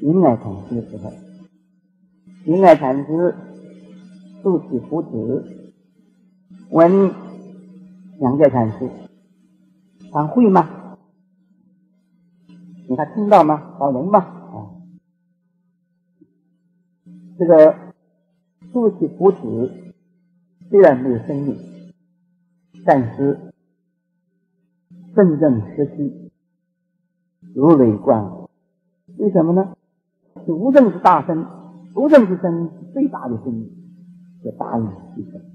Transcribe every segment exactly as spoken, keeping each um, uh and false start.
云来禅师的时候，云来禅师竖起胡子问杨家禅师：“他会吗？你还听到吗？他能吗？”啊，这个竖起胡子虽然没有声音，但是阵阵思绪，如雷贯耳。为什么呢？无正是大声，无正之声是最大的声音，叫大音希声。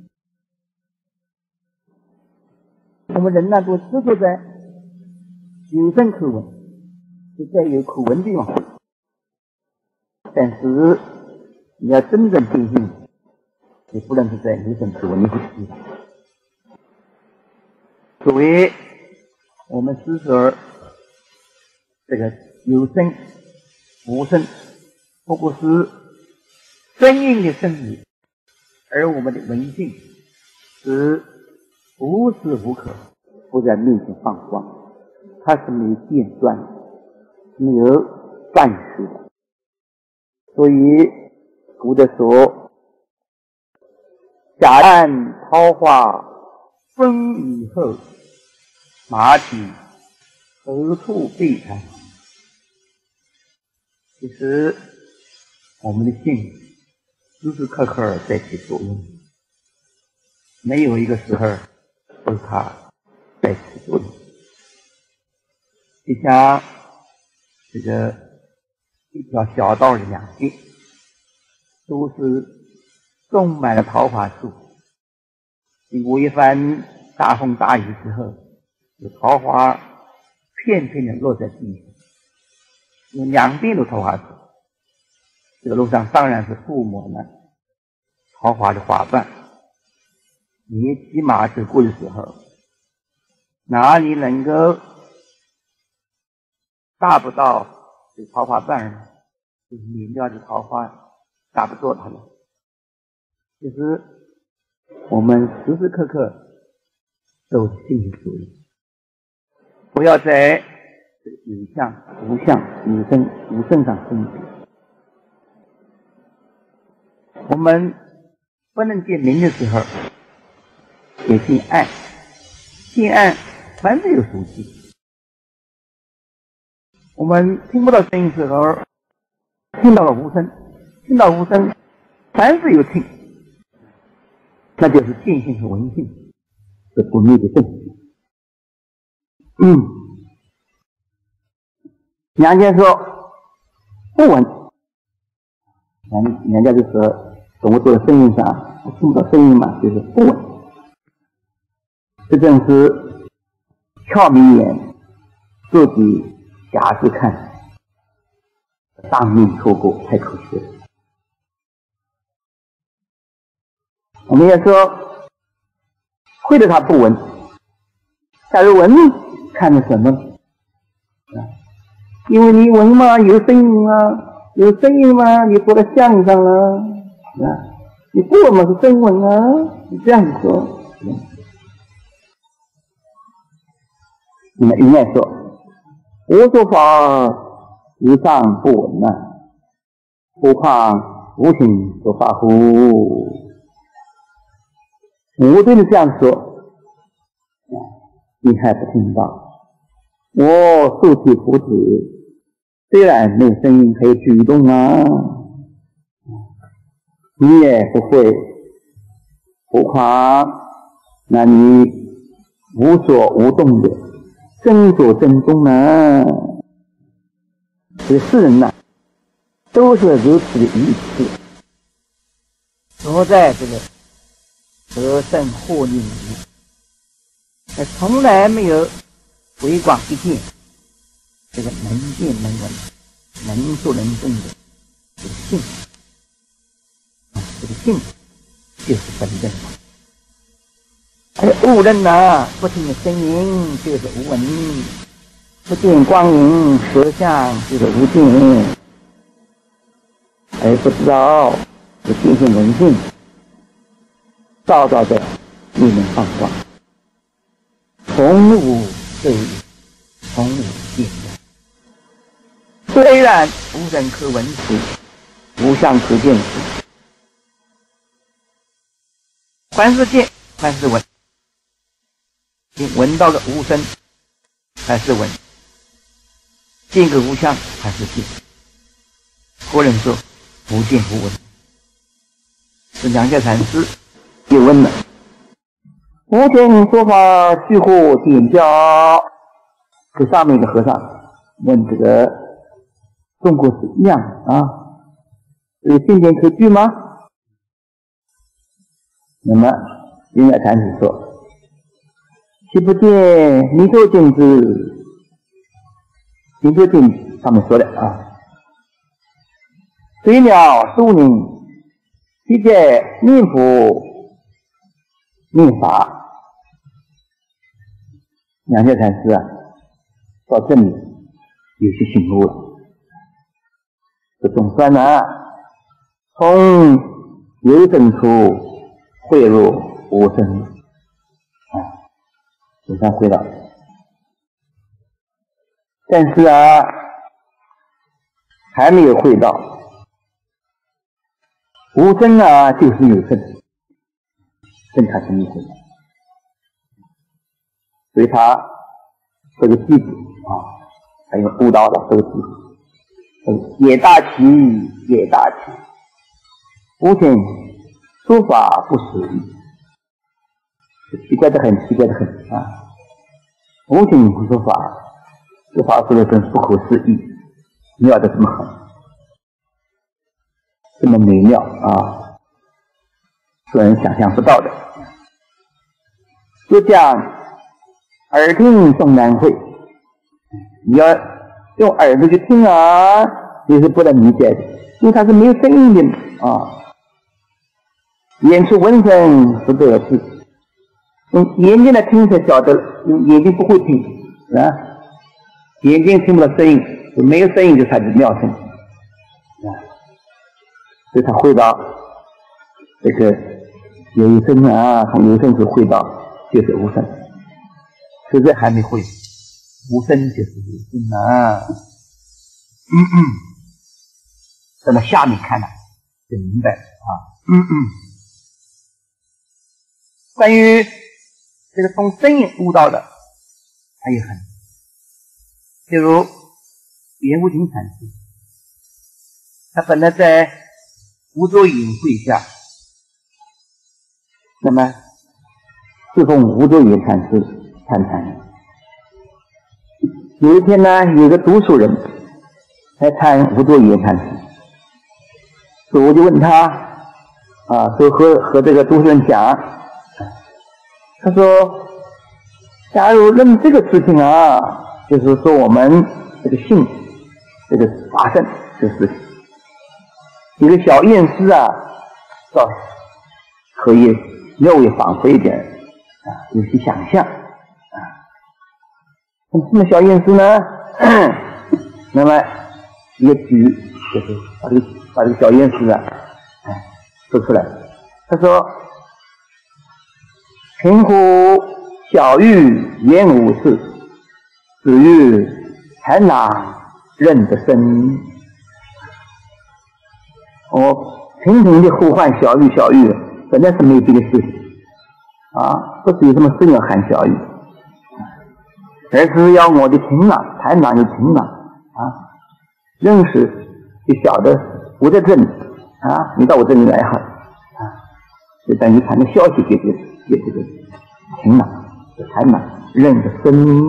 我们人呢，都执着在有声口闻，就在有口闻的地方，但是你要真正听信，你不能是在有声口闻的地方。所谓我们思索这个有声无声，不过是声音的声理，而我们的闻性是无时无刻不在面前放光，它是没有间断的，没有暂时的。所以古德说：“假旦桃花风雨后，马蹄何处避开？”其实我们的性时时刻刻在起作用，没有一个时候不是它在起作用。就像这个一条小道的两边都是种满了桃花树，经过一番大风大雨之后，有桃花片片的落在地上，有两边都桃花树，这个路上当然是覆抹了桃花的花瓣。你骑马走过的时候，哪里能够达不到这桃花瓣呢？就是免掉这桃花，达不住它了。就是我们时时刻刻都是心理主义，不要在有相、无相、有声、无声上分别。我们不能见明的时候，也见暗，见暗凡是有属性。我们听不到声音的时候，听到了无声，听到无声，凡是有听，那就是见性和闻性是不灭的正性。嗯，娘家说不闻，娘娘家就说动物做的声音上听不到声音嘛，就是不闻。这正是俏明眼自己假自看，当面错过太可惜了。我们也说会的他不闻，假如闻看的什么？因为你闻嘛，有声音啊，有声音嘛，你坐在相上了啊，你不闻嘛是真闻啊，你这样子说。那么应该说，我说法无上不闻啊，何况无形说法乎？我对你这样说，你还不听到？我竖起胡子，虽然没有声音可以举动啊，你也不会，何况那你无所无动的真所真功呢？这世人呢，都是如此的愚痴，活在这个得胜获利里面，而从来没有回光一见这个能见能闻、能说能证的这个性啊，这个性就是本真。而无人呢，不听声音就是无闻，不见光影色相就是无见，而不知道这见性闻性照照着一能放光，从无对从无见虽然无人可闻之，无相可见之。凡是见，凡是闻，闻到个无声还是闻，见个无相还是见。或人说无见无闻，是梁家禅师又问了：无见说法具乎点教？这上面一个和尚问这个中国是一样啊，有见点可据吗？那么云来禅师说：其不见弥陀见之。弥陀经上面说的啊，水鸟树林，即在念佛念法。梁家禅师啊，到这里有些醒悟了。这总算呢，从有声处汇入无声，啊，总算回到了。但是啊，还没有会到。无声啊，就是有声，跟他什么意思？所以他这个弟子啊，还有悟道的这个弟子，也大奇，也大奇，无声说法不实意，奇怪的很，奇怪的很啊！无声说法，这话说的真不可思议，妙的这么狠，这么美妙啊，是人想象不到的。就讲耳听终难会，你要用耳朵去听啊，也是不能理解的，因为它是没有声音的啊。眼出闻声不得知，用眼睛来听才晓得，用眼睛不会听啊，眼睛听不到声音，没有声音就才是妙声啊。所以他会到这个有声啊，从有声时会到就是无声，实在还没会，无声就是有声啊。嗯嗯，那么下面看了就明白啊。嗯嗯，关于这个从声音悟道的还有很多，比如圆悟净禅师，他本来在无作隐会下，那么侍奉无作隐禅师参禅。有一天呢，有个读书人来参无作隐禅师，所以我就问他啊，说和和这个读书人讲，他说，假如论这个事情啊，就是说我们这个信这个法圣这个事情，一个小院士啊，倒可以略微反馈一点啊，有些想象啊。那么小院士呢，那么一个举就是把这个把这个小院士啊，哎，说出来。他说：“贫乎小玉言无事，子欲才哪认得生。”我频频的呼唤小玉，小玉，本来是没有这个事情啊，不是有什么事要喊小玉，而是要我的情郎，才哪有情郎啊？认识就晓得我在这里啊，你到我这里来哈啊，就等于传个消息给这个给这个情郎，才哪认得生。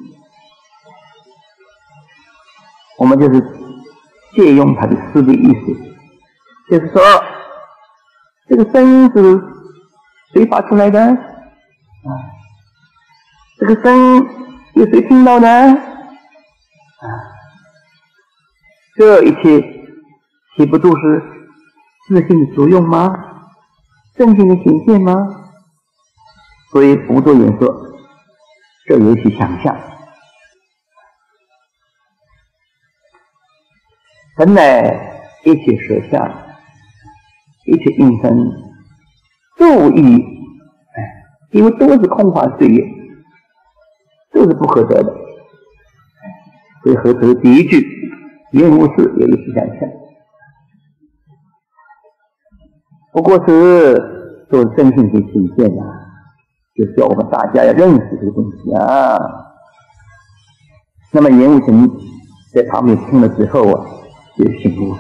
我们就是借用他的诗的意思。就是说，这个声音是谁发出来的？啊，这个声音有谁听到的？啊，这一切岂不都是自性的作用吗？正性的显现吗？所以无作言说，这有些想象。本来一切实相。一切应生都以，哎，因为都是空幻岁月，都是不可得的，所以合成第一句云无事也一起相劝，不过是做真性情体现啊，就是要我们大家要认识这个东西啊。那么严无情在旁边听了之后啊，就醒悟了。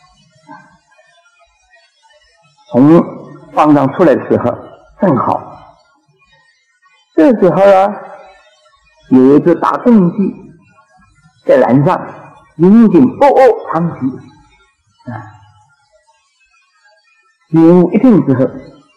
从方丈出来的时候正好，这时候啊，有一只大公鸡在栏上引颈哦哦长啼啊。严无一听之后，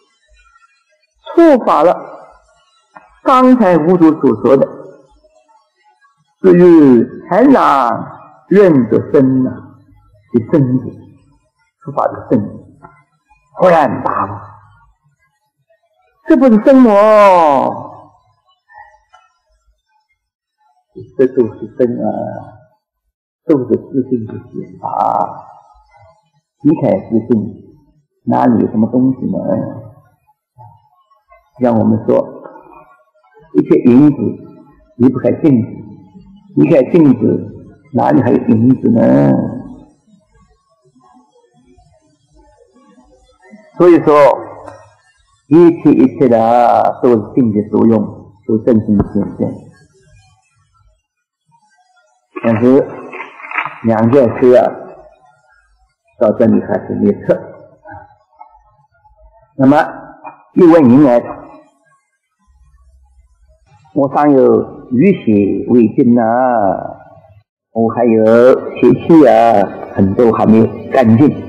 触发了刚才无主所说的，至于豺狼认得生啊的生子，触发的生子，忽然大悟，这不是生我，这都是生啊，都是自性的显法。离开自性，哪里有什么东西呢？像我们说，一切影子离不开镜子，离开镜子，哪里还有影子呢？所以说，一切一切的都是境界作用，都真心显现。但是两件事啊，到这里还是列册。那么又问云来，我尚有余血未尽啊，我还有邪气啊，很多还没有干净。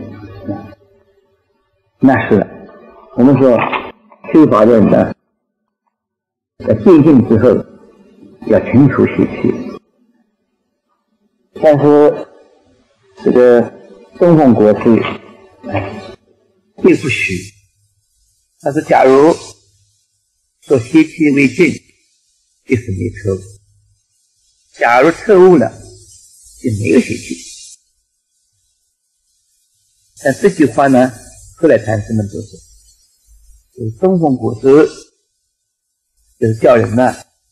那是我们说修法的人呢，在戒禁之后要清除邪气，但是这个东方国师哎并不许。但是假如说邪气未尽，就是没错误；假如错误了，就没有邪气。但这句话呢，后来禅师们都说，就是东方国师就是叫人呢，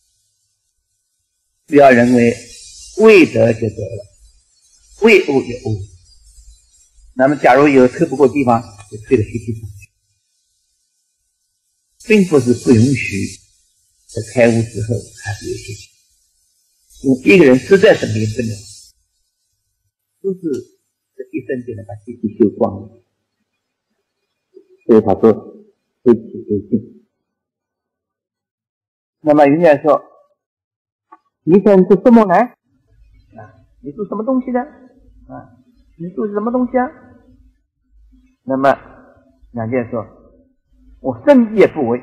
不要认为未得就得了，未悟就悟。那么假如有透不过地方，就推了邪气上去，并不是不允许在开悟之后还是有邪气。因为一个人实在是没不了，都是这一生就能把邪气修光了。所以他说非气非净。那么云来说，你想是什么呢？啊，你做什么东西呢？啊，你做什么东西啊？那么两件说，我生也不为，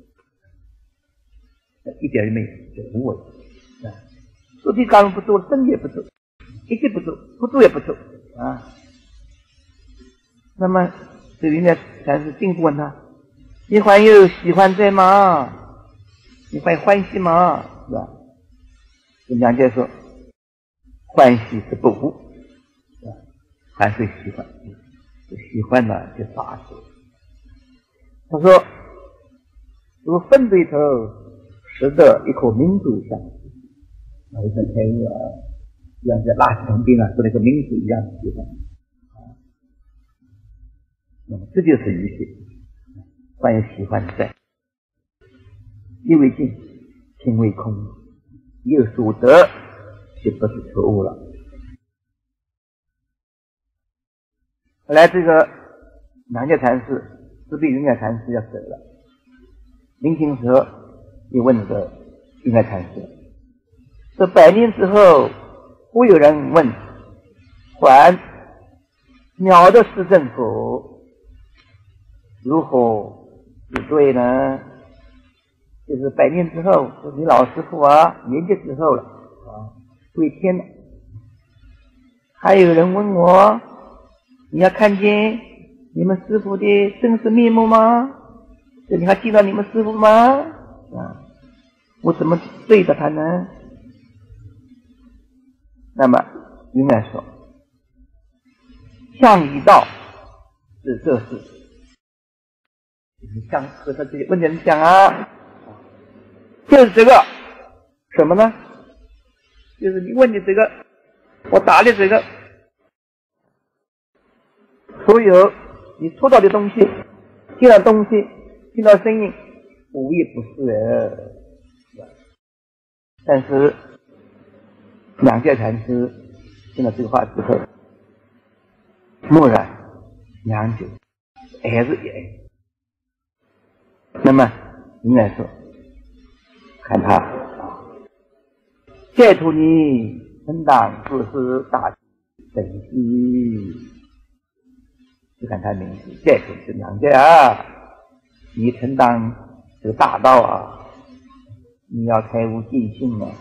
一点也没有，就无为啊。说题干不做，生也不做，一切不做，不做也不做啊。那么这里面才是进一步问他，你还有喜欢在吗？你还欢喜吗？是吧？这两件说，欢喜是不无，是吧？还是喜欢，喜欢呢就法子。他说，如果分对头，使得一颗民族相似，那一份开悟啊，像在垃圾桶边啊，做那个民族一样的地方。那么这就是余血，凡有喜欢在，意为净，心为空，有所得，就不是错误了。后来这个南界禅师，自闭云海禅师要走了，临行时候又问这个云海禅师，这百年之后，忽有人问，还鸟的施政府如何是对呢？就是百年之后，就是你老师傅啊，年纪之后了啊，归天了。还有人问我，你要看见你们师傅的真实面目吗？这你还记得你们师傅吗？啊，我怎么对着他呢？那么云来说，向已到是这事。你向和他这些问题人讲啊，就是这个什么呢？就是你问的这个，我答的这个所有你触到的东西，听到东西，听到声音，无一不是的。但是两界禅师听了这个话之后，默然良久，还是也。那么你来说，看他借图你承担自是大等息，就看他名字，借图是两界啊，你承担这个大道啊。你要开悟见性啊，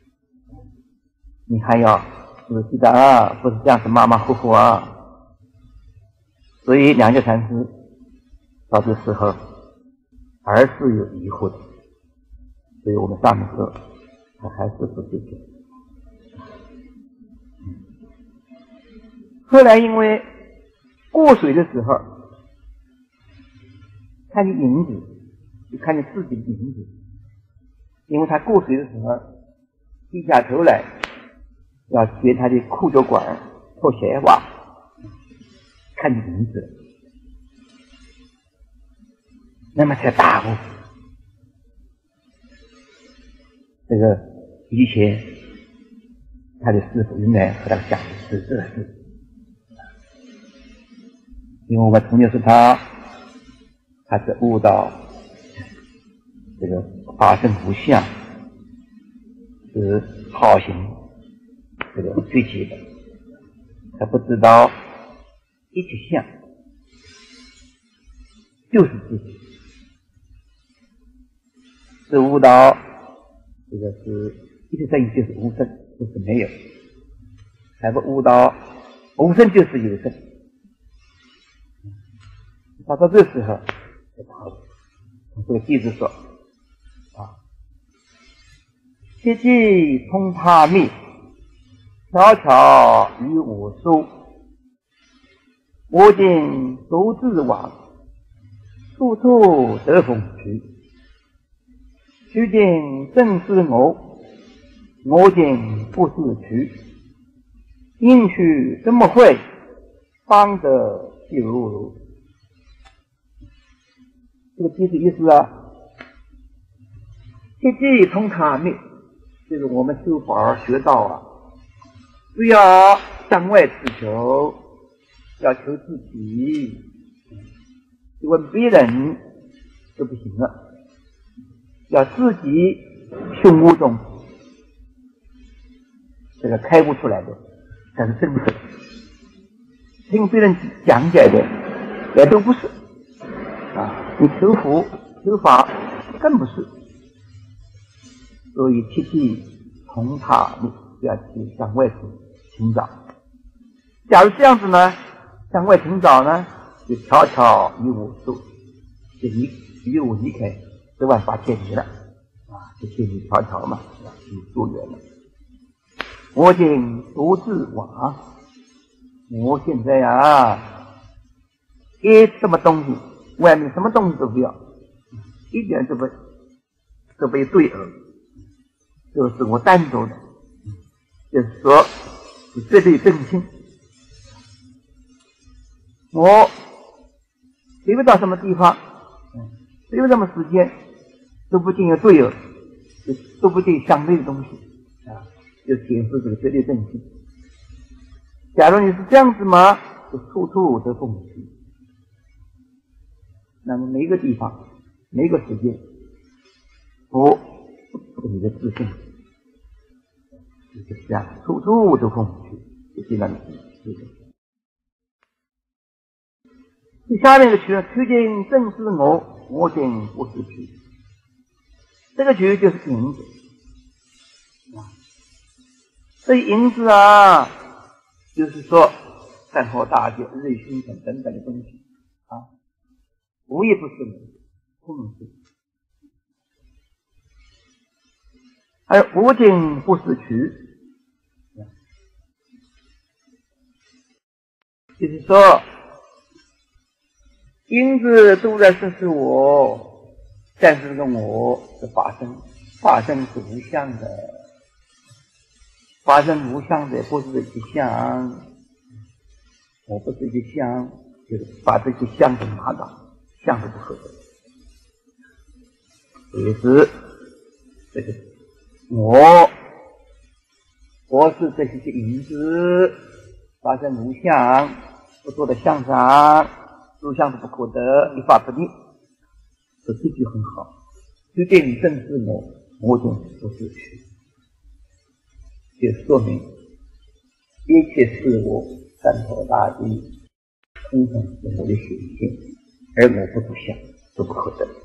你还要仔细的啊，不是这样子马马虎虎啊。所以两界禅师到这时候还是有疑惑的，所以我们上面说他还是不对劲。后来因为过水的时候看见影子，就看见自己的影子，因为他过水的时候低下头来要掘他的裤脚管脱鞋袜，看见影子了，那么才大悟这个以前他的师父原来和他讲的是这个事。因为我们从前说他他是悟到这个法身无相，是好行这个追求的，他不知道一切相就是自己，是悟到这个是一切生就是无生，就是没有，还不悟到无生就是有生。他到这时候，这个弟子说啊，切记通他密，悄悄与我说，我今独自往，处处得风趣。取经正是我，我今不是取，应取怎么会，方得其如如。这个弟子意思啊，切记通他密，就是我们修法学道啊，不要向外追求，要求自己，去问别人就不行了，要自己胸无中这个开悟出来的才是真实，听别人讲解的也都不是啊。你求佛求法更不是，所以切记从他密，不要去向外去寻找。假如这样子呢，向外寻找呢，就悄悄与我说，就离与我离开十万八千里了啊，就千里迢迢嘛，就多远了。我今独自往，我现在啊，一什么东西。外面什么东西都不要，一点都不都不对额，就是我单独的，就是说是绝对正心。我随不到什么地方，随不什么时间，都不进有对额，都不进相对的东西啊，就显示这个绝对正心。假如你是这样子嘛，就处处得风趣。那么每一个地方，每一个时间，佛是你的自信，就是这样，处处都风趣，就这样的自信。这下面的曲，曲经正是我，我今不是曲。这个曲就是影子啊，这影子啊，就是说山河大地、日月星辰等等的东西啊。无一不是不能是，而无尽不是取，就是说因子都在说是我，但是这个我是法身，法身是无相的，法身无相的不是一个相，我不是一个相， 就是把这些相都拿到，相都不合得。也是这个我我是这些影子发生无相，不做的相上，诸相都不可得，一发不立。这这句很好，就对你正是我，我就不是虚，就说明一切是我山河大地，通通是我的显现，而我不是相，都不可得。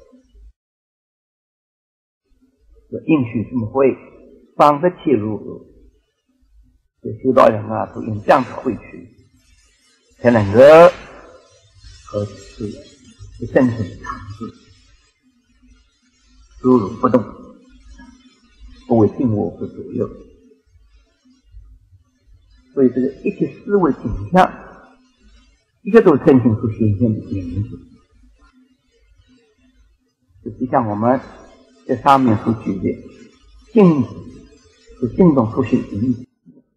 应许这么会，方得切入入。这修道人啊，都用这样子会去，才能够和持真正常住，如如不动，不为境我所左右。所以这个一切思维景象，一个都是真心所显现的名字。就像我们在上面所举的镜子，是镜中出现影子，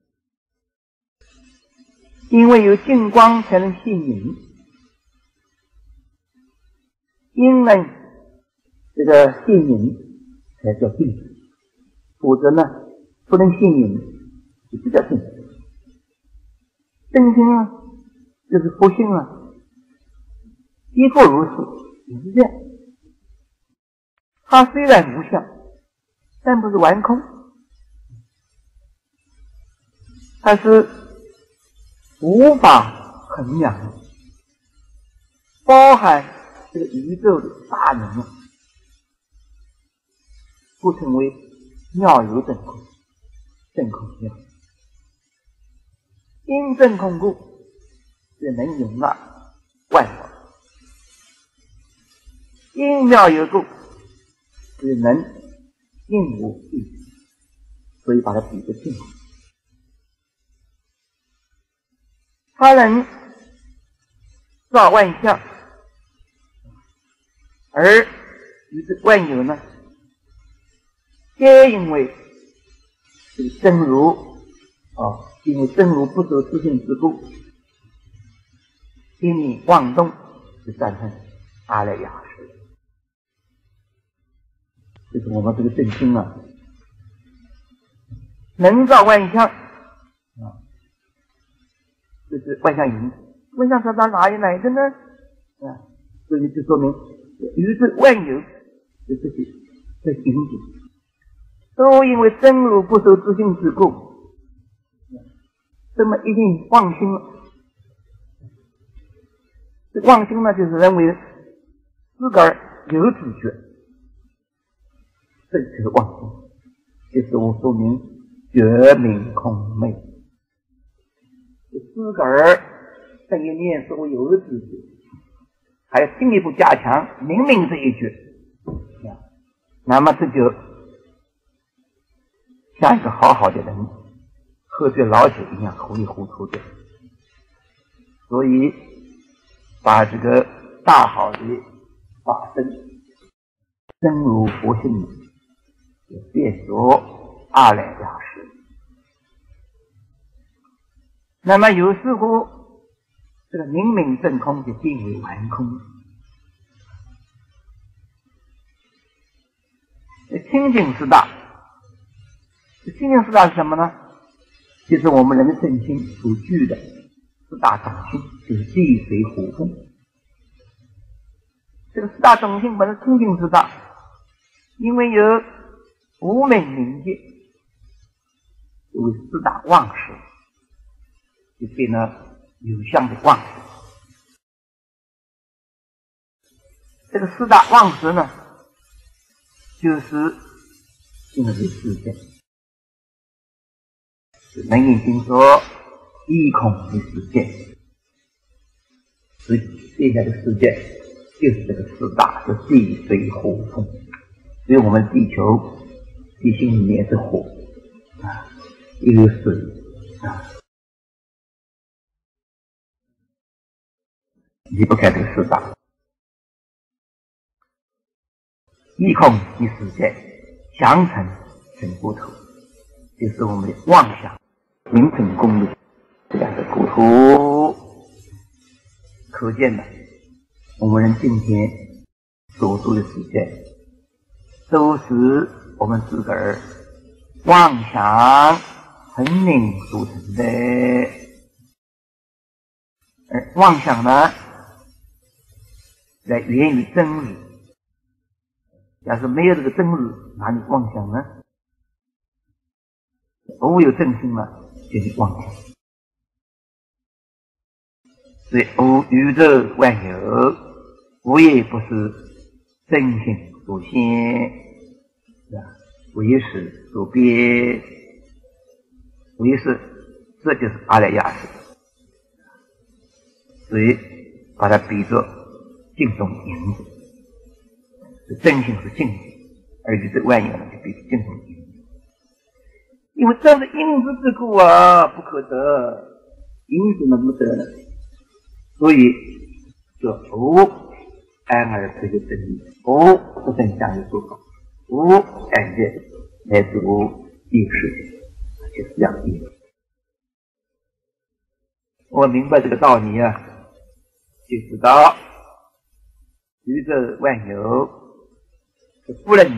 因为有镜光才能现影，因为这个现影才叫镜子，否则呢不能现影就不叫镜子。真心啊，就是佛性啊，亦复如是，也是这样。它虽然无相，但不是完空，它是无法衡量的，包含这个宇宙的大能量，故称为妙有真空，真空妙。因真空故，是能容纳万法；因妙有故，是能应无一体，所以把它比作镜子。它能照万象，而于这万有呢，皆因为这个真如啊，因为真如不受自性之故，因你妄动，就产生阿赖耶识。就是我们这个正心啊，能照万象啊，这是万象影子。万象它到哪里来的呢？啊，所以就说明于是万有的这些这些影子，都因为真如不受自性之故，这么一定妄心了。这妄心呢，就是认为自个儿有主觉，这就是妄心。就是我说明觉明空昧，自个儿这一念所有的自觉，还要进一步加强明明这一觉，那么这就像一个好好的人喝醉老酒一样糊里糊涂的。所以把这个大好的法身真如佛性也变作阿赖耶识。那么有似乎这个明明正空就变为完空。清净四大，清净四大是什么呢？就是我们人的正心所具的四大种性，就是地水火风。这个四大种性本是清净四大，因为有无明明界，为四大妄识，就变了有相的妄识。这个四大妄识呢，就是现在的世界。能引经说一空的世界，所以现在的世界就是这个四大，是地水火风。所以我们地球地心里面是火啊，又有水啊，离不开这个四大。一空的世界相成成国土，就是我们的妄想形成功的这样的国土， 可见的，我们人今天所住的世界，都是我们自个儿妄想成名所成的。而妄想呢，来源于真理。要是没有这个真理，哪里妄想呢？无有真心嘛，就是妄想。所以无宇宙万有，无也不是真心所现，唯识所变，唯识这就是阿赖耶识。所以把它比作镜中影子，是真心是镜子，而宇宙万有呢就比作镜中影子。因为这是影子之故啊，不可得，影子能不得呢？所以说无安而不有真理，无不真相有所好，无感觉乃至无意识，就是这样的意思。我明白这个道理啊，就知道宇宙万有是不能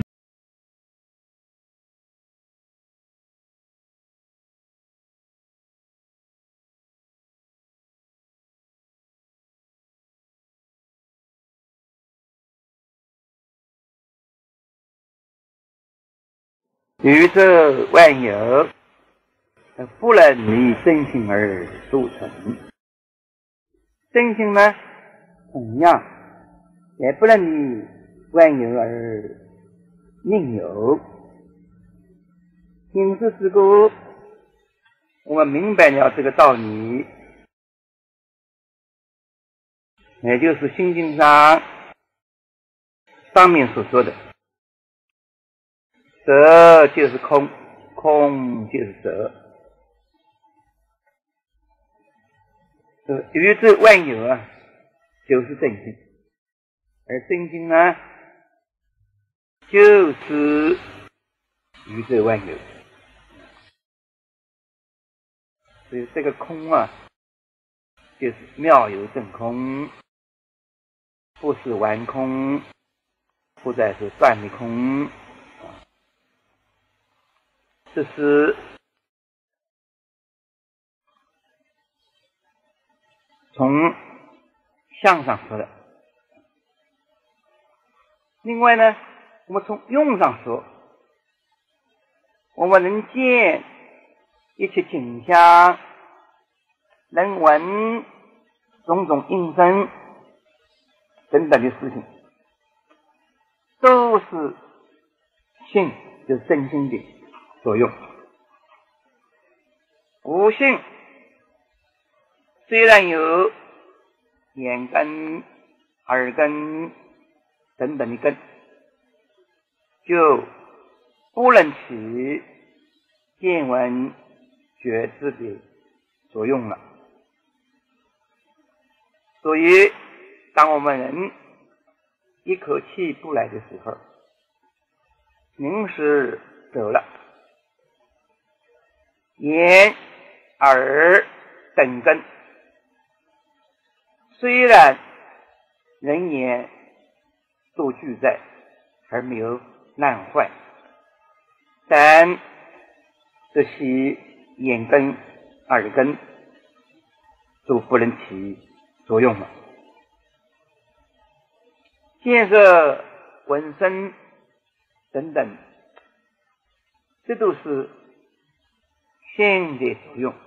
宇宙万有不能以真心而构成，真心呢同样也不能以万有而另有。因此之故，我们明白了这个道理，也就是心经上上面所说的色就是空，空就是色。宇宙万有啊，就是真心，而真心呢，就是宇宙万有。所以这个空啊，就是妙有真空，不是玩空，不再是断的空。这是从相上说的。另外呢，我们从用上说，我们能见一切景象，能闻种种音声等等的事情，都是性，就是真心的作用。无性虽然有眼根、耳根等等的根，就不能起见闻觉知的作用了。所以当我们人一口气不来的时候，临时走了，眼耳等根虽然人眼都俱在，而没有烂坏，但这些眼根、耳根都不能起作用了。见色、闻声等等，这都是性的作用。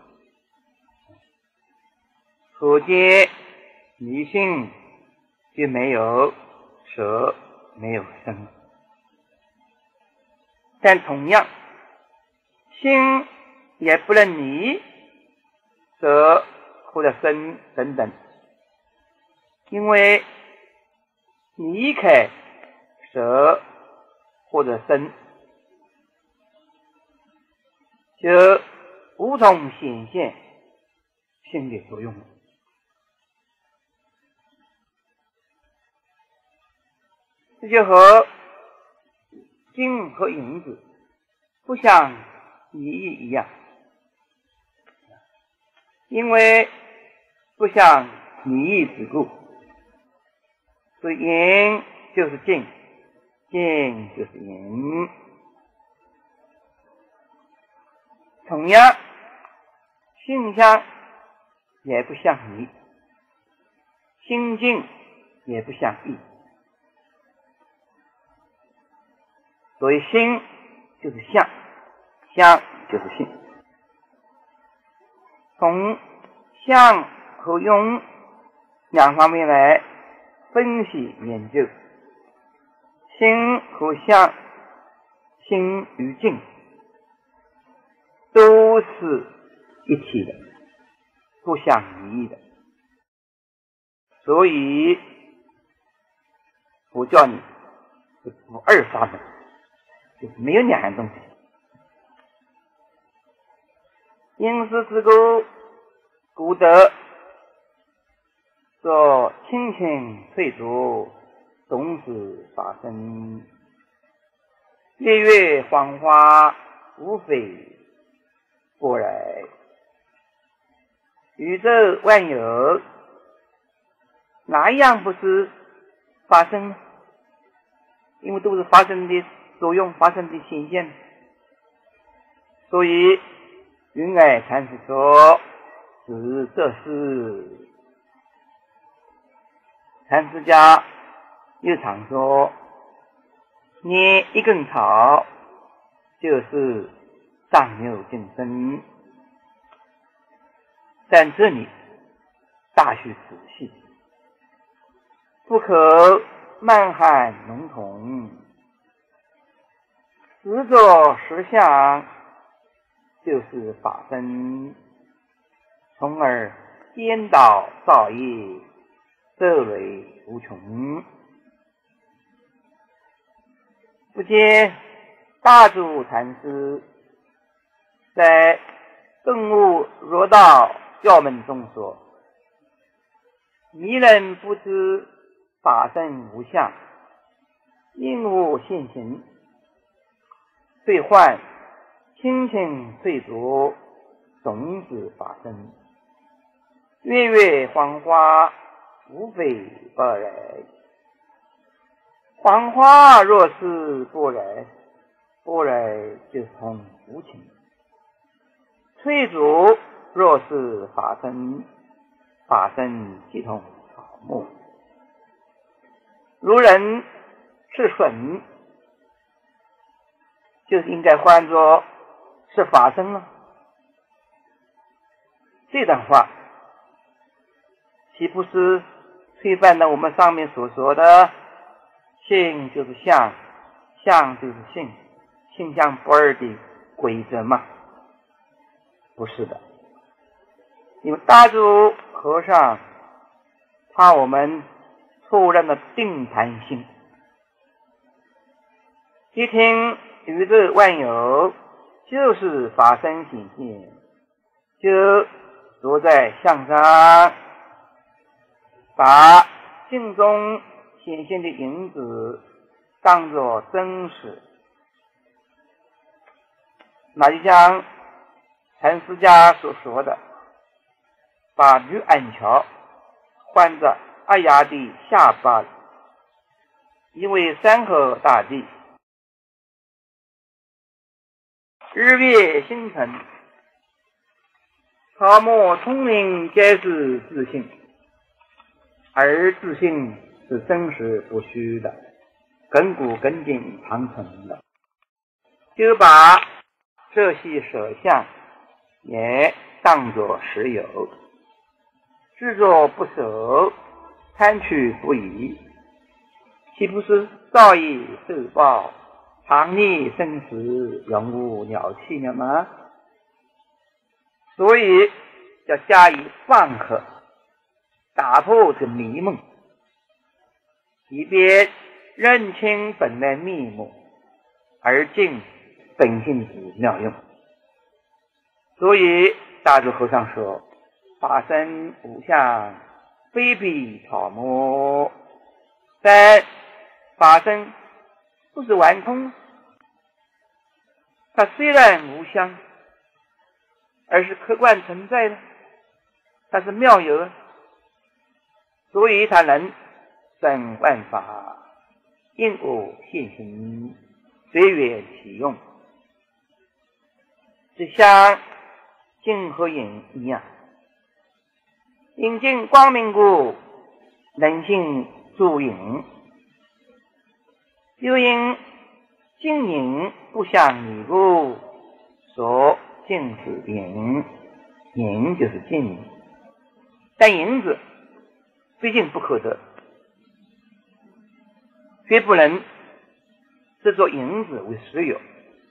可见离性就没有色，没有声。但同样，心也不能离色或者声等等，因为离开色或者声，就无从显现性的作用了。这就和金和银子不相离异一样，因为不相迷意之故。所以因就是境，境就是因。同样，性相也不相宜，心境也不相异。所以心就是相，相就是性。从相和用两方面来分析研究，心和相，心与境都是一体的，不相离的。所以佛教你是不二法门，就是没有两样东西。因是之故，古德说清清翠竹，总是法身；月月黄花，无非波来。宇宙万有，哪一样不是发生呢？因为都是发生的作用，发生的显现。所以云霭禅师说是这是。禅师家又常说，捏一根草就是上有精深，但这里大须仔细，不可漫含笼统。实作实相就是法身，从而颠倒造业，色雷无穷。不见大祖禅师在《顿悟若道教门》中说：迷人不知法身无相，因无现行，遂幻清清翠竹，总指法身。月月黄花，无非波来。黄花若是波来，波来就是同无情；翠竹若是法身，法身即同草木。如人是笋，就是应该换作是法身了。这段话岂不是推翻了我们上面所说的性就是相，相就是性，性相不二的规则吗？不是的，因为大祖和尚怕我们错误了定盘心，一听宇宙万有就是法身显现，就着在相上，把镜中显现的影子当作真实。那就像禅师家所说的，把吕安桥换着阿雅的下巴，因为山河大地，日月星辰，草木聪明皆是自信，而自信是真实不虚的，亘古亘今长存的。就把这些舍相也当作实有，执着不守，贪取不已，岂不是造业受报，常逆生死，永无了期了吗？所以要加以放合，打破这迷梦，以便认清本来面目，而尽本性之妙用。所以大祖和尚说，法身无相，非彼草木。但法身不是顽空，它虽然无相，而是客观存在的，它是妙有， 所以他能生万法，因果现行，随缘起用，就像镜和影一样。引镜光明故，能性助影。又因镜影不相离故，所镜是影，影就是镜。但影子毕竟不可得，绝不能执着影子为实有。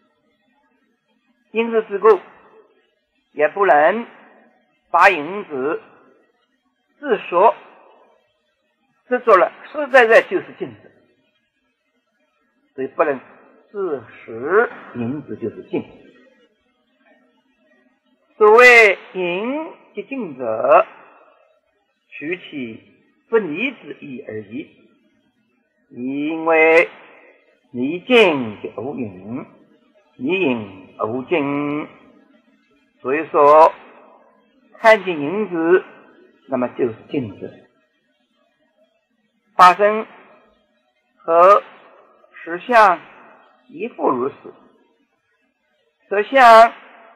因此之故，也不能把影子自说执着了，实在在就是镜子，所以不能自实影子就是镜。所谓影即镜者，取其不离之意而已。因为离镜就无影，离影无镜，所以说看见影子，那么就是镜子。法身和实相亦复如此。实相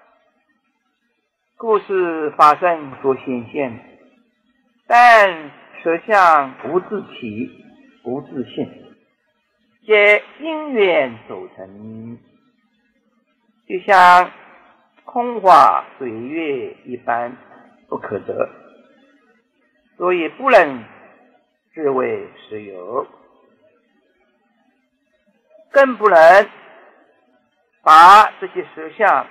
故是法身所显现，但实相无自起，无自性，皆因缘所成，就像空花水月一般不可得，所以不能视为实有，更不能把这些实相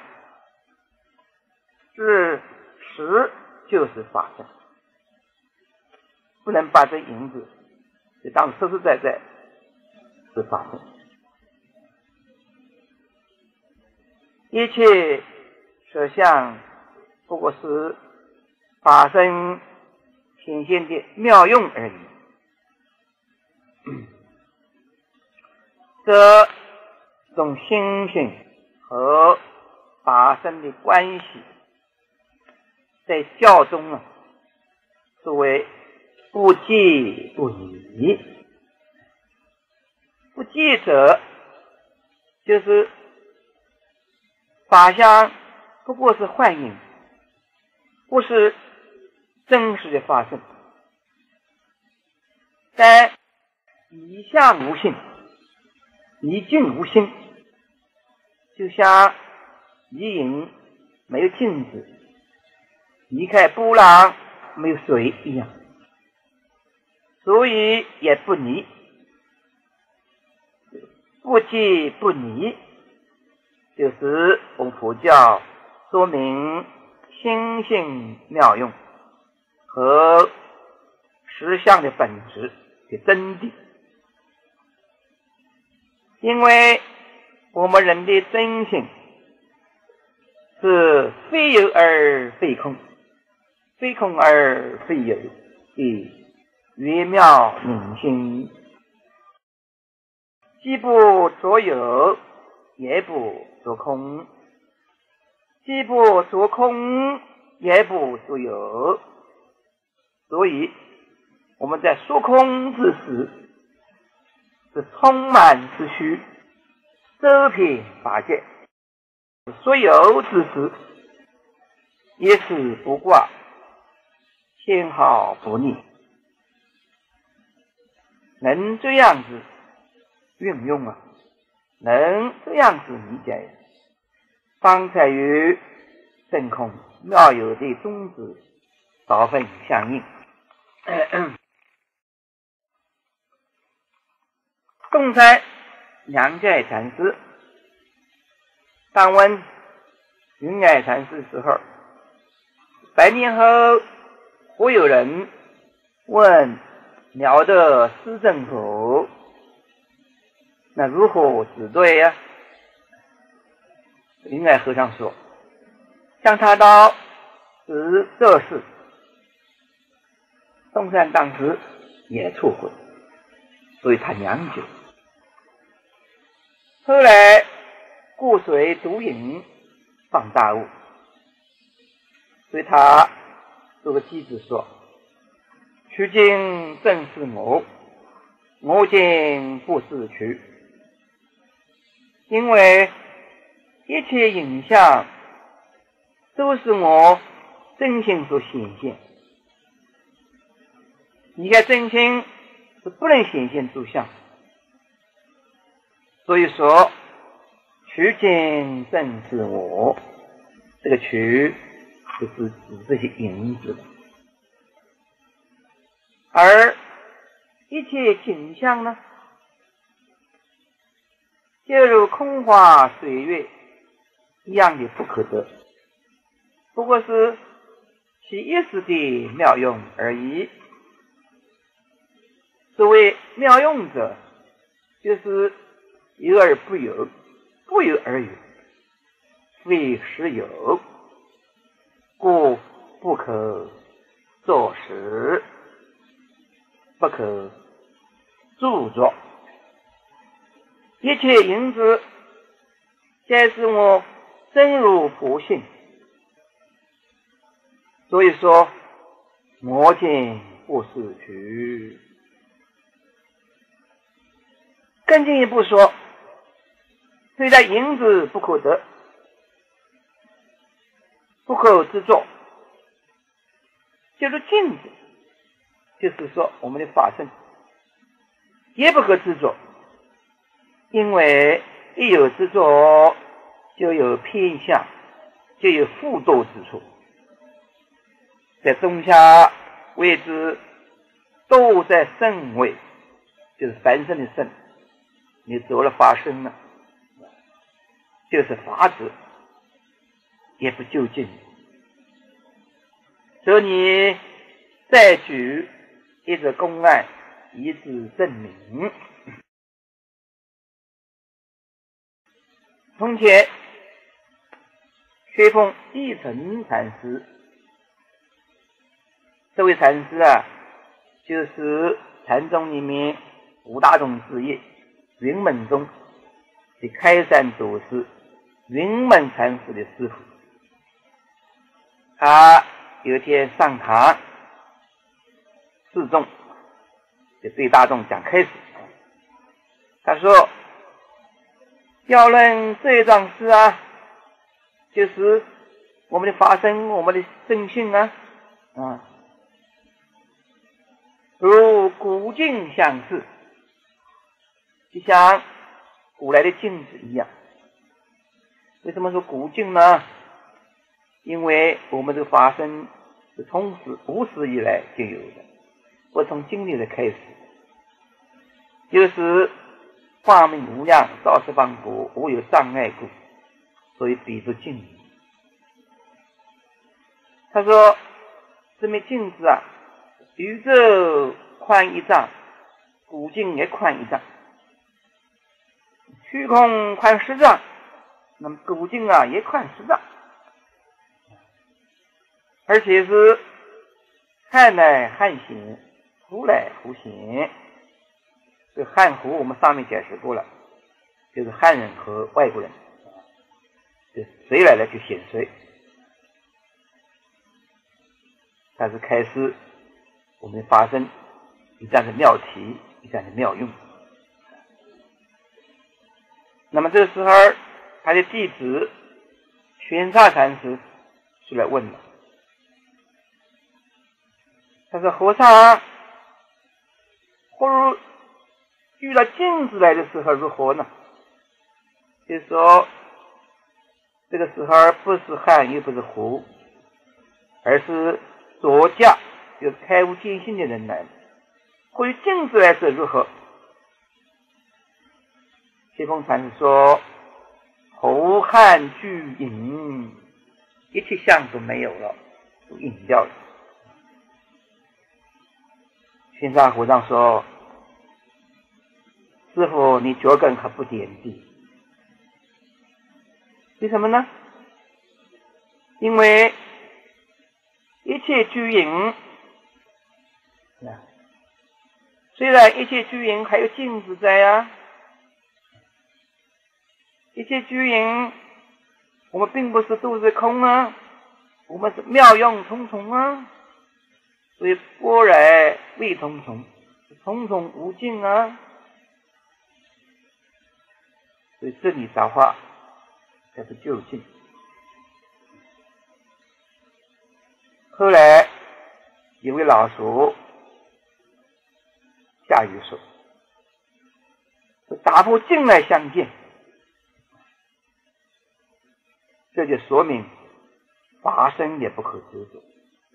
是实就是法身，不能把这影子就当实实在在是法身。一切实相不过是法身显现的妙用而已。这种心性和法身的关系，在教中啊，作为不即不离。不即者，就是法相不过是幻影，不是真实的发生。但离相无性，离境无心，就像离影没有镜子，离开波浪没有水一样，所以也不离。不即不离，就是我们佛教说明心性妙用和实相的本质的真谛。因为我们人的真性是非有而非空，非空而非有的微妙明心，既不着有，也不着空，既不着空，也不着有。所以我们在说空之时，是充满之虚，周遍法界；说有之时，也是不挂，纤毫不腻。能这样子运用啊，能这样子理解，方才与真空妙有的宗旨少分相应。东山梁盖禅师当问云霭禅师时候，百年后会有人问了得施政否？那如何指对呀、啊？云霭和尚说，向他到指这事。东山当时也错悔，所以他良久。后来顾随独饮放大悟，所以他做个机子说， 取境正是我，我境不是取。因为一切影像都是我真心所显现，你看真心是不能显现诸相，所以说取境正是我，这个取就是指这些影子的。而一切景象呢，就如空花水月一样的不可得，不过是其一时的妙用而已。所谓妙用者，就是有而不有，不有而有，非实有，故不可作实，不可著作。一切影子皆是我真如佛性，所以说我见不是取。更进一步说，对待影子不可得，不可执着，就是镜子，就是说我们的法身也不可执着，因为一有执着就有偏向，就有复堕之处。在中下位置都在圣位，就是凡身的圣，你走了法身了，就是法子，也不究竟。所以你再举一则公案以此证明。从前学风一成禅师，这位禅师啊，就是禅宗里面五大宗之一云门宗的开山祖师云门禅师的师父。他有一天上堂示众，就对大众讲开始，他说要论这一桩事啊，就是我们的法身，我们的正性啊啊，如古镜相似，就像古来的镜子一样。为什么说古镜呢？因为我们的法身是从始无始以来就有的，不从今日的开始，就是法明无量，照十方国，无有障碍故，所以比作镜子。他说这面镜子啊，宇宙宽一丈，古镜也宽一丈，虚空宽十丈，那么古镜啊也宽十丈，而且是汉来汉显，胡来胡显。这汉胡我们上面解释过了，就是汉人和外国人，就谁来了就显谁。它是开始我们的法身一战的妙题，一战的妙用。那么这个时候他的弟子玄奘禅师就来问了，他说和尚，或如遇到镜子来的时候如何呢？就是说这个时候不是汉又不是胡，而是左驾，就是开悟见性的人来了，或于镜子来是如何？西风禅师说侯汉俱隐，一切相都没有了，都隐掉了。玄奘和尚说，师父你脚跟可不点地。为什么呢？因为一切俱隐，虽然一切俱隐还有镜子在啊，一切俱隐我们并不是都是空啊，我们是妙用重重啊，所以般若味重重，重重无尽啊。所以这里造化才是究竟。后来有位老叔下雨说，打破境来相见，这就说明法身也不可执着，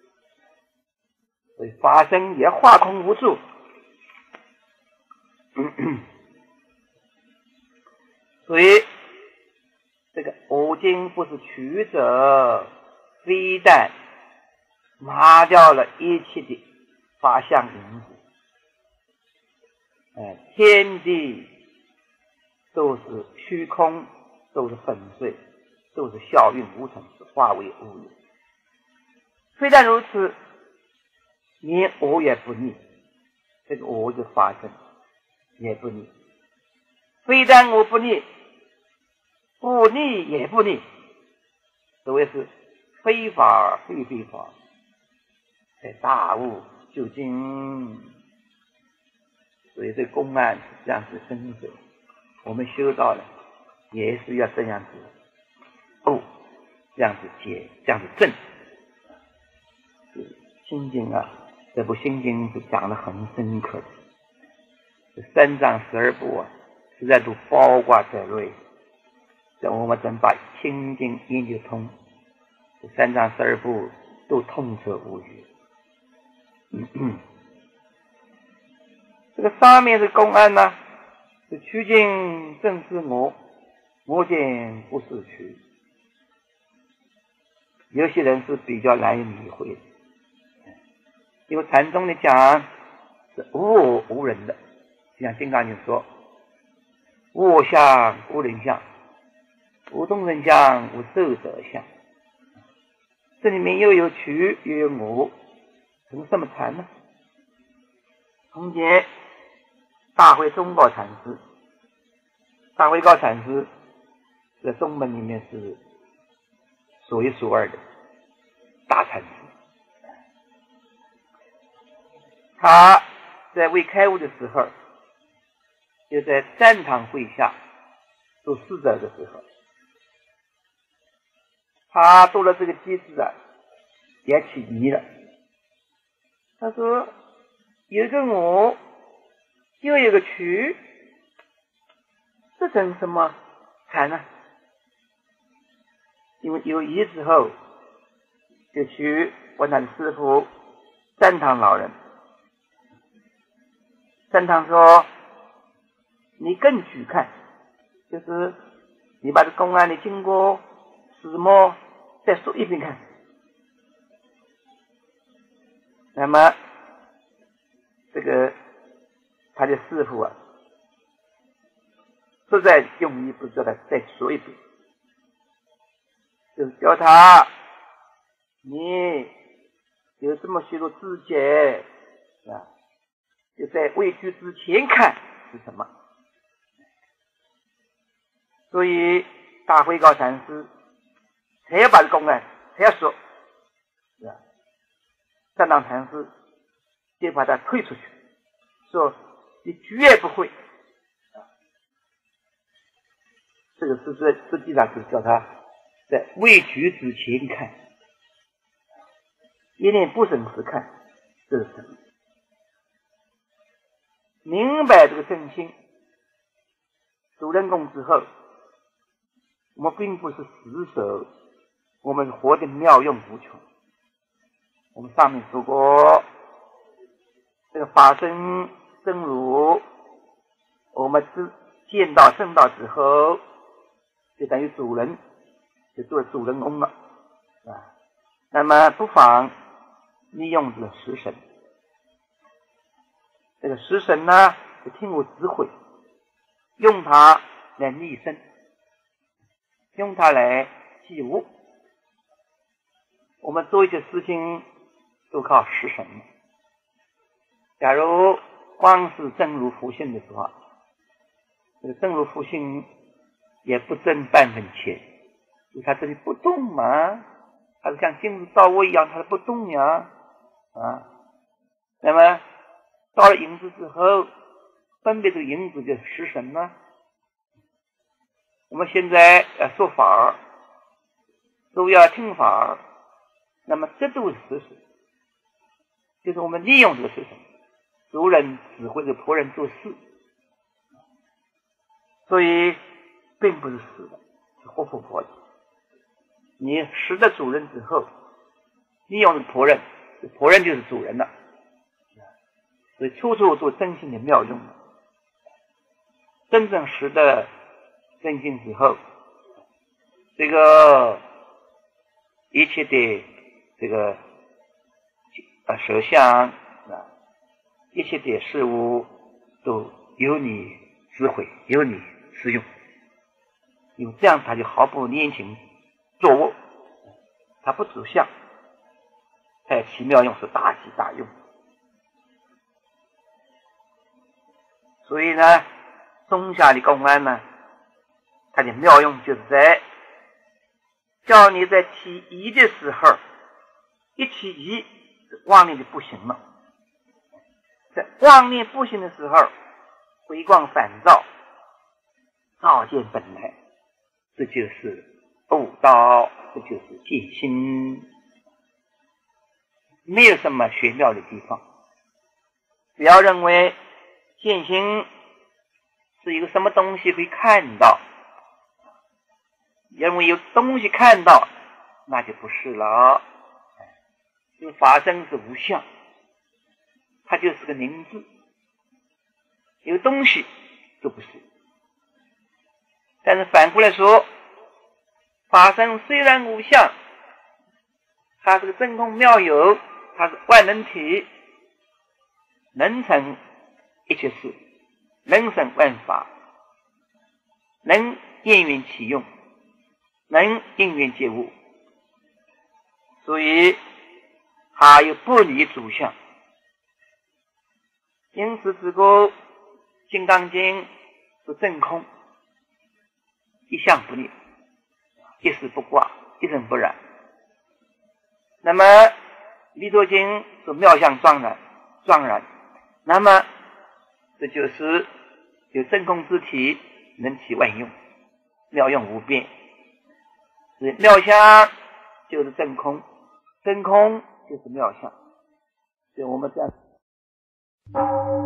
所以法身也化空无住。所以这个五经不是曲折，非但拿掉了一切的法相因果，哎，天地都是虚空，都是粉碎，都是效运无成，是化为无有。非但如此，连我也不逆，这个我就发生也不逆。非但我不逆，不逆也不逆，所谓是非法非非法，在大悟究竟。所以这个公案这样子深刻，我们修道了也是要这样子悟，这样子解，这样子证。心经啊，这部心经是讲得很深刻的，这三藏十二部啊，实在都包括在内。这我们真把心经研究通，这三藏十二部都通彻无余。嗯嗯，这个上面的公案呢，是曲径正是我，我见不是曲。有些人是比较难以理会的，因为禅宗的讲是无我无人的，就像金刚经说，无我相无人相，无众生相无寿者相。这里面又有曲又有我，成什么禅呢？从前大慧宗宝禅师，大慧高禅师在宗门里面是数一数二的大禅师。他在未开悟的时候，就在禅堂会下做侍者的时候，他读了这个偈子啊，也起疑了。他说有一个我，又有一个曲，这成什么禅呢？因为有疑之后，就去问他的师父禅堂老人。禅堂说，你更具看，就是你把这公案的经过始末再说一遍看。那么这个他的师父啊，实在用意不叫他再说一遍，就是叫他，你有这么许多知觉啊，就在未去之前看是什么。所以大慧高禅师才要把这公案才要说，是吧？禅堂禅师就把他推出去，说你绝不会。这个是实实际上是叫他在未局之前看，一念不生时看，这是什么？明白这个真心，主人公之后，我们并不是死守，我们活得妙用无穷。我们上面说过，这个法身真如，我们知见到证道之后，就等于主人，就做主人公了，啊。那么不妨利用这个识神，这个识神呢，就听我指挥，用它来立身，用它来记悟。我们做一些事情都靠识神。假如光是真如复性的时候，这个真如复性也不挣半分钱，因为它这里不动嘛，它是像镜子照我一样，它不动呀，啊，那么到了影子之后，分别这个影子就是实神呢。我们现在呃说法儿，都要听法儿，那么这都是实神，就是我们利用这个实神，主人指挥着仆人做事，所以并不是实的，是活佛佛的。你实的主人之后，利用仆人，仆人就是主人了，所以处处做真心的妙用。真正实的真心之后，这个一切的这个呃舌相啊，一切的事物都由你指挥，由你使用，有这样他就毫不拈情作恶，他不走相，他也奇妙用，是大喜大用。所以呢，中下的公案呢，它的妙用就是在叫你在起疑的时候，一起疑，妄念就不行了。在妄念不行的时候，回光返照，照见本来，这就是悟道，这就是见心，没有什么玄妙的地方。不要认为见心是一个什么东西可以看到，认为有东西看到，那就不是了。因为法身是无相，它就是个名字，有东西就不是。但是反过来说，法身虽然无相，它是个真空妙有，它是万能体，能成一切事，能生万法，能因缘起用，能因缘解物，所以它有不离主相。因此这个金刚经是真空，一相不离，一时不挂，一生不染。那么弥陀经是妙相庄然，庄然，那么这就是有真空之体，能起万用，妙用无边。所以妙相就是真空，真空就是妙相。所以我们这样